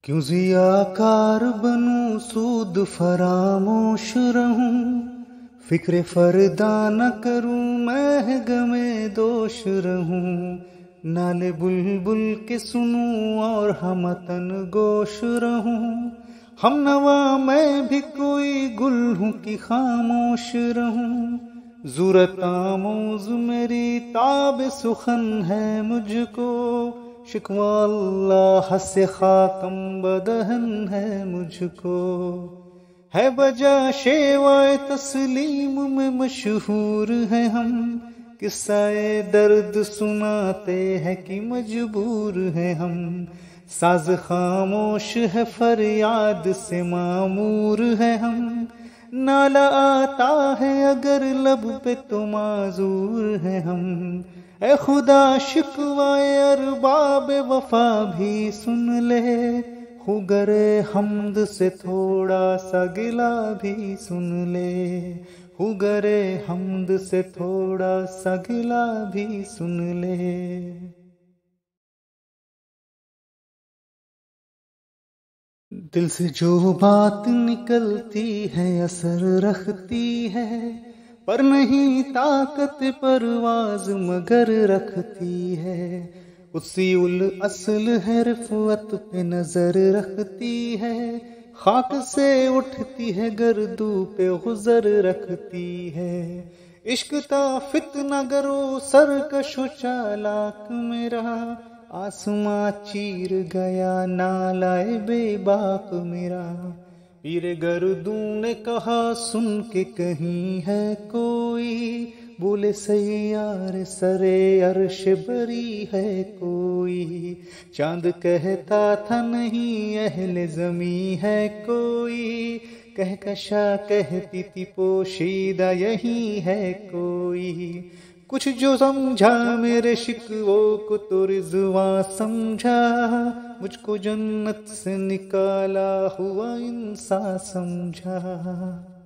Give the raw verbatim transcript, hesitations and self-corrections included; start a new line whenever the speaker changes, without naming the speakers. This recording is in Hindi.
क्यों ज़ियाकार बनूं सूद फरामोश रहूं, फिक्र फरदा न करूं मैं गमे दोष रहूं। नाले बुलबुल के सुनूं और हमतन गोश रहूं, हम नवा मैं भी कोई गुल हूँ कि खामोश रहूं। ज़रूरत आमोज मेरी ताब सुखन है मुझको, शिकवा अल्लाह से खाकम बदहन है मुझको। है बजा शेवाए तस्लीम में मशहूर है हम, किस्साए दर्द सुनाते हैं कि मजबूर है हम। साज खामोश है फरियाद से मामूर है हम, नाला आता है अगर लब पे तो माजूर है हम। ए खुदा शिकवाए अरबाब वफा भी सुन ले, खुगरे हमद से थोड़ा सा गिला भी सुन ले। खुगरे हमद से थोड़ा सा गिला भी सुन ले। दिल से जो बात निकलती है असर रखती है, पर नहीं ताकत परवाज मगर रखती है। उसी उल असल है रिफ़अत पे नजर रखती है, खाक से उठती है गर्दू पे गुजर रखती है। इश्क ता फितना गरो सरकशो चालाक मेरा, आसमां चीर गया नालाए बेबाक मेरा। पीर गर्दू ने कहा सुन के कहीं है कोई, बोले सैयार सरे अर्श बरी है कोई। चांद कहता था नहीं अहले ज़मी है कोई, कहकशा कहती थी पोशीदा यही है कोई। कुछ जो समझा मेरे शिकवों को तो रिज़वा समझा, मुझको जन्नत से निकाला हुआ इंसान समझा।